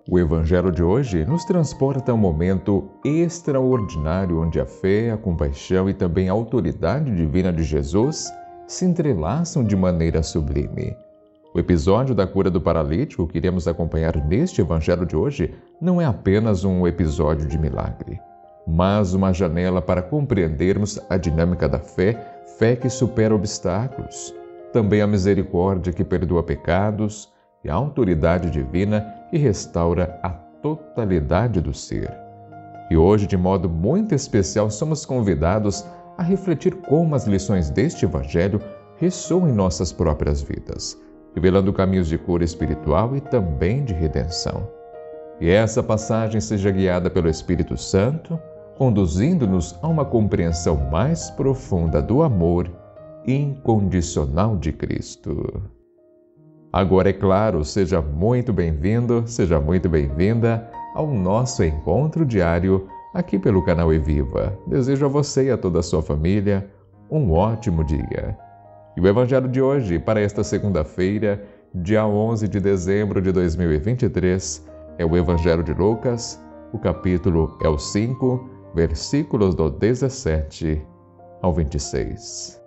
O Evangelho de hoje nos transporta a um momento extraordinário onde a fé, a compaixão e também a autoridade divina de Jesus se entrelaçam de maneira sublime. O episódio da cura do paralítico que iremos acompanhar neste Evangelho de hoje não é apenas um episódio de milagre, mas uma janela para compreendermos a dinâmica da fé, fé que supera obstáculos, também a misericórdia que perdoa pecados e a autoridade divina que restaura a totalidade do ser. E hoje, de modo muito especial, somos convidados a refletir como as lições deste Evangelho ressoam em nossas próprias vidas, revelando caminhos de cura espiritual e também de redenção. E essa passagem seja guiada pelo Espírito Santo, conduzindo-nos a uma compreensão mais profunda do amor incondicional de Cristo. Agora, é claro, seja muito bem-vindo, seja muito bem-vinda ao nosso encontro diário aqui pelo canal Eviva. Desejo a você e a toda a sua família um ótimo dia. E o Evangelho de hoje, para esta segunda-feira, dia 11 de dezembro de 2023, é o Evangelho de Lucas, o capítulo é o 5, versículos do 17 ao 26.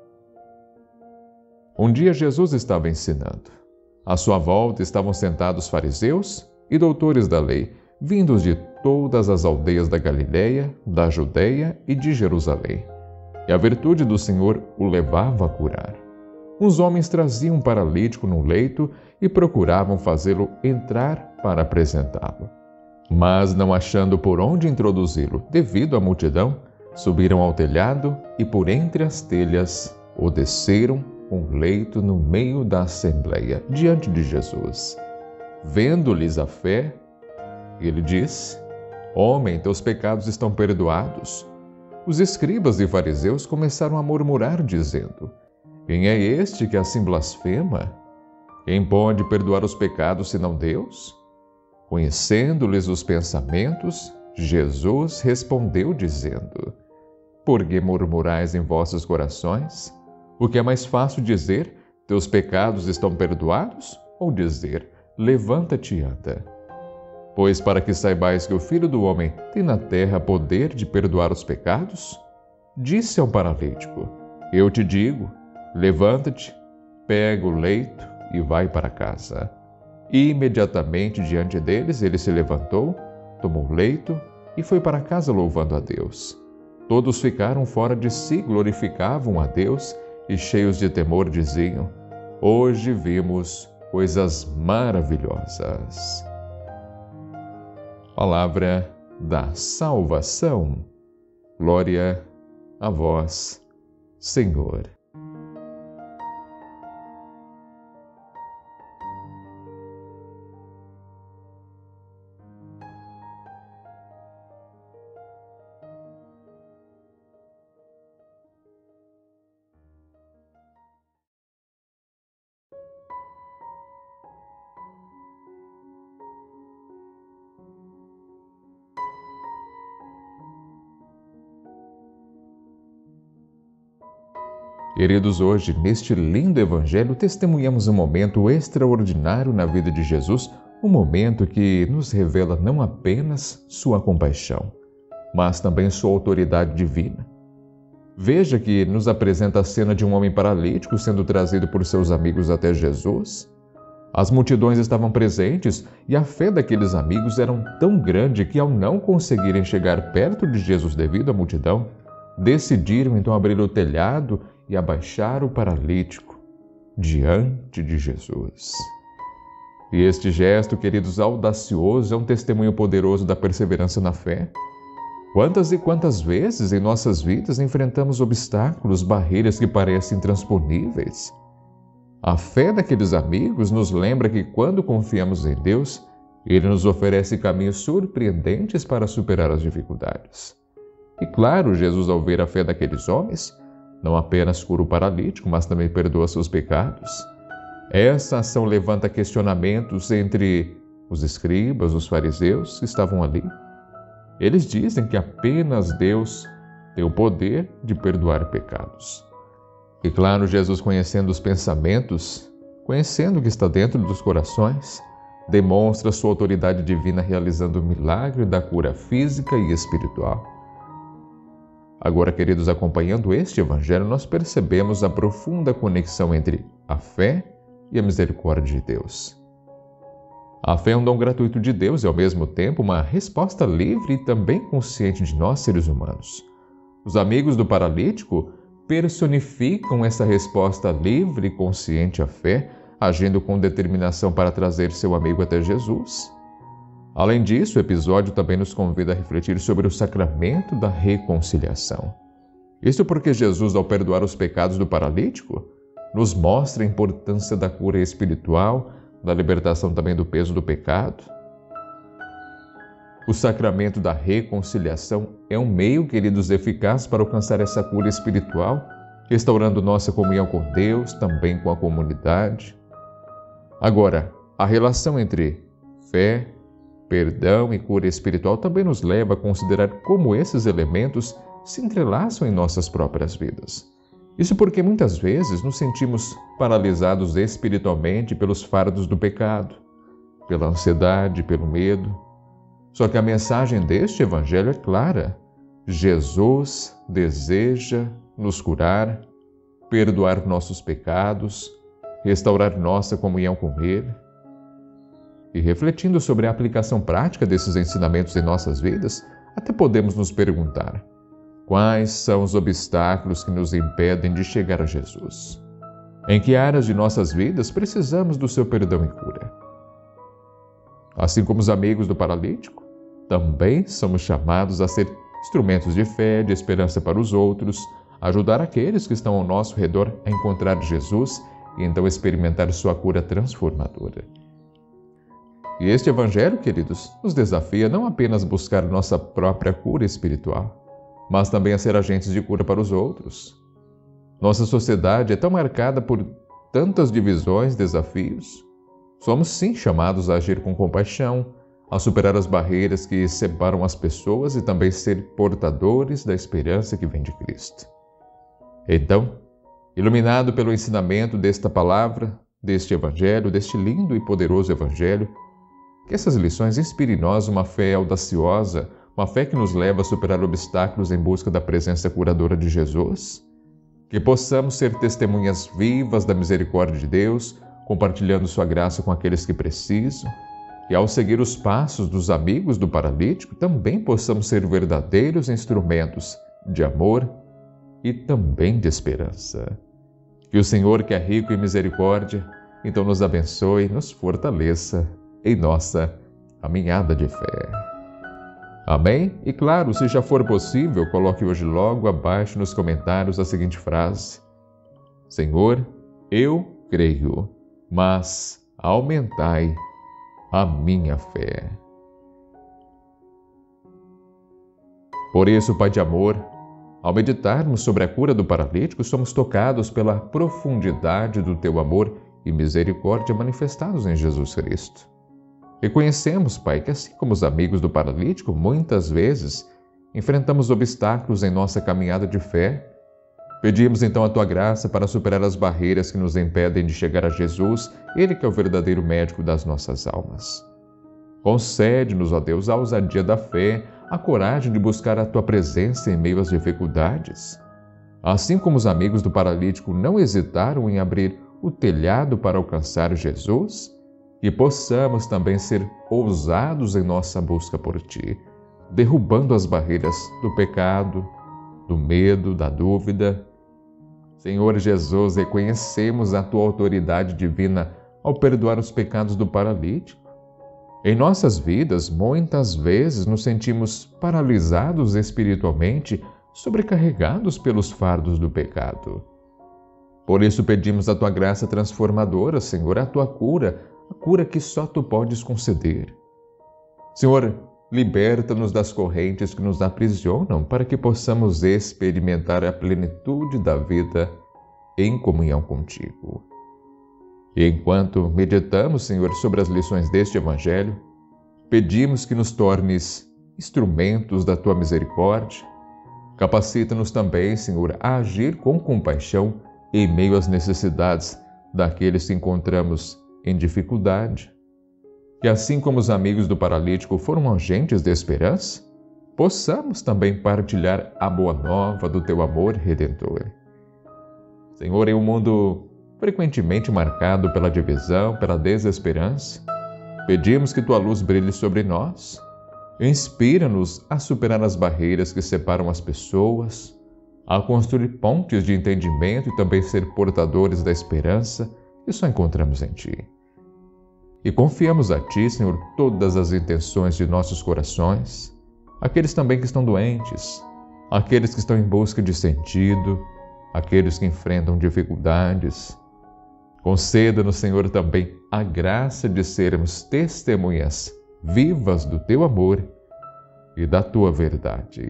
Um dia Jesus estava ensinando. À sua volta estavam sentados fariseus e doutores da lei, vindos de todas as aldeias da Galileia, da Judeia e de Jerusalém. E a virtude do Senhor o levava a curar. Uns homens traziam um paralítico no leito e procuravam fazê-lo entrar para apresentá-lo. Mas, não achando por onde introduzi-lo devido à multidão, subiram ao telhado e por entre as telhas o desceram um leito no meio da assembleia, diante de Jesus. Vendo-lhes a fé, ele disse: Homem, teus pecados estão perdoados. Os escribas e fariseus começaram a murmurar, dizendo: Quem é este que assim blasfema? Quem pode perdoar os pecados senão Deus? Conhecendo-lhes os pensamentos, Jesus respondeu, dizendo: Por que murmurais em vossos corações? O que é mais fácil dizer, teus pecados estão perdoados? Ou dizer, levanta-te e anda? Pois para que saibais que o Filho do Homem tem na terra poder de perdoar os pecados, disse ao paralítico, eu te digo, levanta-te, pega o leito e vai para casa. E imediatamente diante deles ele se levantou, tomou o leito e foi para casa louvando a Deus. Todos ficaram fora de si, glorificavam a Deus e cheios de temor diziam, hoje vimos coisas maravilhosas. Palavra da salvação. Glória a vós, Senhor. Queridos, hoje, neste lindo Evangelho, testemunhamos um momento extraordinário na vida de Jesus, um momento que nos revela não apenas sua compaixão, mas também sua autoridade divina. Veja que nos apresenta a cena de um homem paralítico sendo trazido por seus amigos até Jesus. As multidões estavam presentes e a fé daqueles amigos era tão grande que, ao não conseguirem chegar perto de Jesus devido à multidão, decidiram então abrir o telhado e abaixar o paralítico diante de Jesus. E este gesto, queridos, audacioso, é um testemunho poderoso da perseverança na fé. Quantas e quantas vezes em nossas vidas enfrentamos obstáculos, barreiras que parecem intransponíveis? A fé daqueles amigos nos lembra que quando confiamos em Deus, Ele nos oferece caminhos surpreendentes para superar as dificuldades. E claro, Jesus, ao ver a fé daqueles homens, não apenas cura o paralítico, mas também perdoa seus pecados. Essa ação levanta questionamentos entre os escribas, os fariseus que estavam ali. Eles dizem que apenas Deus tem o poder de perdoar pecados. E claro, Jesus, conhecendo os pensamentos, conhecendo o que está dentro dos corações, demonstra sua autoridade divina realizando o milagre da cura física e espiritual. Agora, queridos, acompanhando este evangelho, nós percebemos a profunda conexão entre a fé e a misericórdia de Deus. A fé é um dom gratuito de Deus e, ao mesmo tempo, uma resposta livre e também consciente de nós, seres humanos. Os amigos do paralítico personificam essa resposta livre e consciente à fé, agindo com determinação para trazer seu amigo até Jesus. Além disso, o episódio também nos convida a refletir sobre o sacramento da reconciliação. Isso porque Jesus, ao perdoar os pecados do paralítico, nos mostra a importância da cura espiritual, da libertação também do peso do pecado. O sacramento da reconciliação é um meio, queridos, eficaz para alcançar essa cura espiritual, restaurando nossa comunhão com Deus, também com a comunidade. Agora, a relação entre fé, perdão e cura espiritual também nos leva a considerar como esses elementos se entrelaçam em nossas próprias vidas. Isso porque muitas vezes nos sentimos paralisados espiritualmente pelos fardos do pecado, pela ansiedade, pelo medo. Só que a mensagem deste evangelho é clara. Jesus deseja nos curar, perdoar nossos pecados, restaurar nossa comunhão com Ele. E refletindo sobre a aplicação prática desses ensinamentos em nossas vidas, até podemos nos perguntar: quais são os obstáculos que nos impedem de chegar a Jesus? Em que áreas de nossas vidas precisamos do seu perdão e cura? Assim como os amigos do paralítico, também somos chamados a ser instrumentos de fé, de esperança para os outros, ajudar aqueles que estão ao nosso redor a encontrar Jesus e então experimentar sua cura transformadora. E este evangelho, queridos, nos desafia não apenas a buscar nossa própria cura espiritual, mas também a ser agentes de cura para os outros. Nossa sociedade é tão marcada por tantas divisões, desafios. Somos sim chamados a agir com compaixão, a superar as barreiras que separam as pessoas e também ser portadores da esperança que vem de Cristo. Então, iluminado pelo ensinamento desta palavra, deste evangelho, deste lindo e poderoso evangelho, que essas lições inspirem em nós uma fé audaciosa, uma fé que nos leva a superar obstáculos em busca da presença curadora de Jesus, que possamos ser testemunhas vivas da misericórdia de Deus, compartilhando sua graça com aqueles que precisam, e ao seguir os passos dos amigos do paralítico, também possamos ser verdadeiros instrumentos de amor e também de esperança. Que o Senhor, que é rico em misericórdia, então nos abençoe e nos fortaleça em nossa caminhada de fé. Amém? E claro, se já for possível, coloque hoje logo abaixo nos comentários a seguinte frase: Senhor, eu creio, mas aumentai a minha fé. Por isso, Pai de amor, ao meditarmos sobre a cura do paralítico, somos tocados pela profundidade do Teu amor e misericórdia manifestados em Jesus Cristo. Reconhecemos, Pai, que assim como os amigos do paralítico, muitas vezes enfrentamos obstáculos em nossa caminhada de fé. Pedimos então a Tua graça para superar as barreiras que nos impedem de chegar a Jesus, Ele que é o verdadeiro médico das nossas almas. Concede-nos, ó Deus, a ousadia da fé, a coragem de buscar a Tua presença em meio às dificuldades. Assim como os amigos do paralítico não hesitaram em abrir o telhado para alcançar Jesus, que possamos também ser ousados em nossa busca por Ti, derrubando as barreiras do pecado, do medo, da dúvida. Senhor Jesus, reconhecemos a Tua autoridade divina ao perdoar os pecados do paralítico. Em nossas vidas, muitas vezes nos sentimos paralisados espiritualmente, sobrecarregados pelos fardos do pecado. Por isso pedimos a Tua graça transformadora, Senhor, a Tua cura, a cura que só Tu podes conceder. Senhor, liberta-nos das correntes que nos aprisionam para que possamos experimentar a plenitude da vida em comunhão contigo. E enquanto meditamos, Senhor, sobre as lições deste Evangelho, pedimos que nos tornes instrumentos da Tua misericórdia. Capacita-nos também, Senhor, a agir com compaixão em meio às necessidades daqueles que encontramos em dificuldade. que assim como os amigos do paralítico foram agentes de esperança, possamos também partilhar a boa nova do teu amor redentor. Senhor, em um mundo frequentemente marcado pela divisão, pela desesperança, pedimos que tua luz brilhe sobre nós. Inspira-nos a superar as barreiras que separam as pessoas, a construir pontes de entendimento e também ser portadores da esperança que só encontramos em ti. E confiamos a ti, Senhor, todas as intenções de nossos corações, aqueles também que estão doentes, aqueles que estão em busca de sentido, aqueles que enfrentam dificuldades. Conceda-nos, Senhor, também a graça de sermos testemunhas vivas do teu amor e da tua verdade.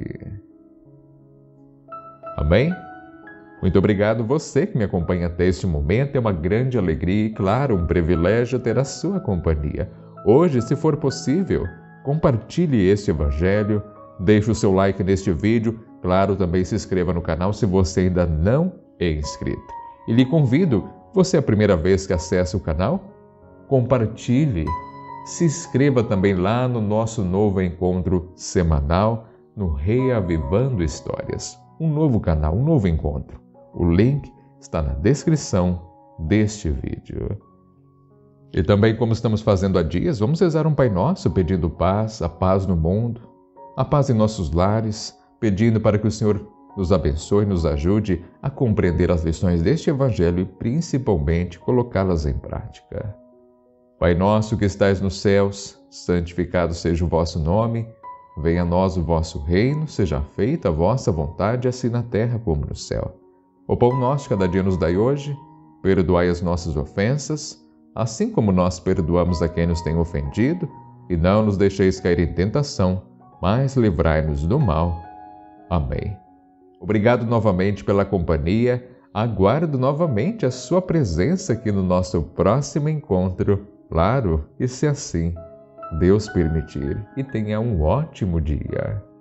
Amém? Muito obrigado você que me acompanha até este momento. É uma grande alegria e, claro, um privilégio ter a sua companhia. Hoje, se for possível, compartilhe este evangelho, deixe o seu like neste vídeo, claro, também se inscreva no canal se você ainda não é inscrito. E lhe convido, você é a primeira vez que acessa o canal? Compartilhe, se inscreva também lá no nosso novo encontro semanal no Reavivando Histórias. Um novo canal, um novo encontro. O link está na descrição deste vídeo. E também, como estamos fazendo há dias, vamos rezar um Pai Nosso pedindo paz, a paz no mundo, a paz em nossos lares, pedindo para que o Senhor nos abençoe e nos ajude a compreender as lições deste Evangelho e principalmente colocá-las em prática. Pai nosso que estais nos céus, santificado seja o vosso nome, venha a nós o vosso reino, seja feita a vossa vontade, assim na terra como no céu. O pão nosso cada dia nos dai hoje, perdoai as nossas ofensas, assim como nós perdoamos a quem nos tem ofendido, e não nos deixeis cair em tentação, mas livrai-nos do mal. Amém. Obrigado novamente pela companhia, aguardo novamente a sua presença aqui no nosso próximo encontro, claro, e se assim Deus permitir, e tenha um ótimo dia.